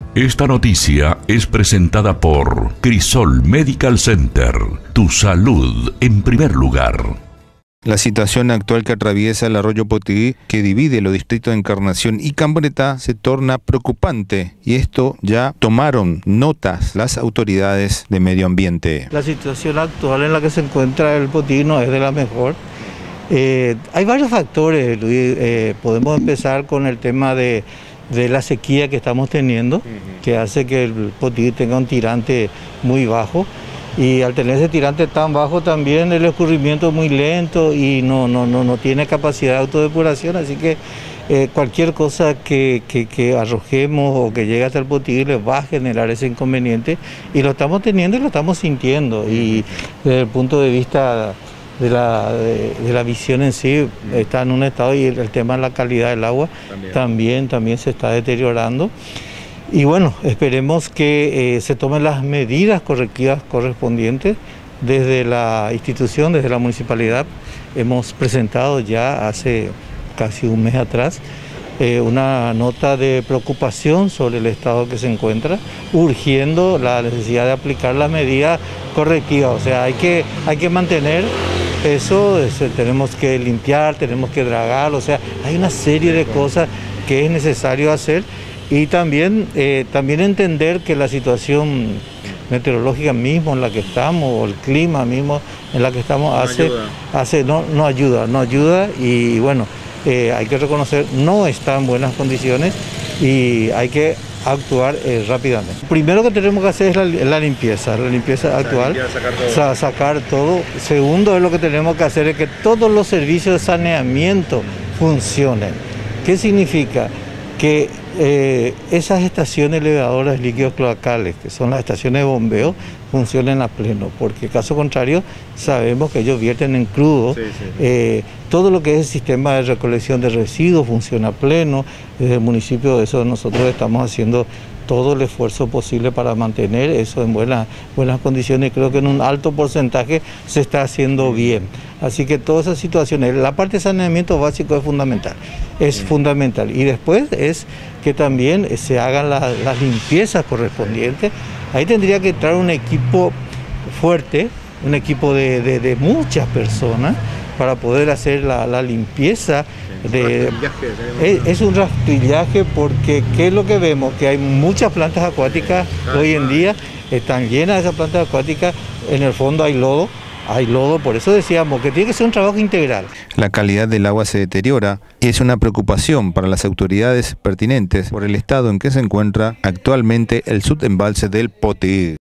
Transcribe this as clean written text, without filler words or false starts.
Esta noticia es presentada por Crisol Medical Center. Tu salud en primer lugar. La situación actual que atraviesa el arroyo Potiguí, que divide los distritos de Encarnación y Cambretá, se torna preocupante, y esto ya tomaron notas las autoridades de medio ambiente. La situación actual en la que se encuentra el Potiguí no es de la mejor. Hay varios factores, Luis. Podemos empezar con el tema de la sequía que estamos teniendo, que hace que el Potiguí tenga un tirante muy bajo. Y al tener ese tirante tan bajo también el escurrimiento es muy lento y no tiene capacidad de autodepuración, así que cualquier cosa que arrojemos o que llegue hasta el Potiguí le va a generar ese inconveniente, y lo estamos teniendo y lo estamos sintiendo. Y desde el punto de vista de la visión en sí está en un estado, y el tema de la calidad del agua también se está deteriorando. Y bueno, esperemos que se tomen las medidas correctivas correspondientes desde la institución, desde la municipalidad. Hemos presentado ya hace casi un mes atrás una nota de preocupación sobre el estado que se encuentra, urgiendo la necesidad de aplicar las medidas correctivas. O sea, hay que mantener eso, tenemos que limpiar, tenemos que dragar, o sea, hay una serie de cosas que es necesario hacer. Y también entender que la situación meteorológica mismo en la que estamos, o el clima mismo en la que estamos, no ayuda, y bueno, hay que reconocer, no está en buenas condiciones y hay que actuar rápidamente. Primero que tenemos que hacer es la limpieza actual, sacar todo. Segundo, es lo que tenemos que hacer es que todos los servicios de saneamiento funcionen. ¿Qué significa? Que esas estaciones elevadoras de líquidos cloacales, que son las estaciones de bombeo, funcionen a pleno, porque caso contrario sabemos que ellos vierten en crudo. Todo lo que es el sistema de recolección de residuos funciona a pleno. Desde el municipio de eso nosotros estamos haciendo todo el esfuerzo posible para mantener eso en buenas condiciones. Creo que en un alto porcentaje se está haciendo bien. Así que todas esas situaciones, la parte de saneamiento básico es fundamental. Y después es que también se hagan las limpiezas correspondientes. Ahí tendría que entrar un equipo fuerte, un equipo de muchas personas, para poder hacer la limpieza. Es un rastrillaje, porque ¿qué es lo que vemos? Que hay muchas plantas acuáticas hoy en día, están llenas de esas plantas acuáticas, en el fondo hay lodo, por eso decíamos que tiene que ser un trabajo integral. La calidad del agua se deteriora y es una preocupación para las autoridades pertinentes por el estado en que se encuentra actualmente el subembalse del Potiguí.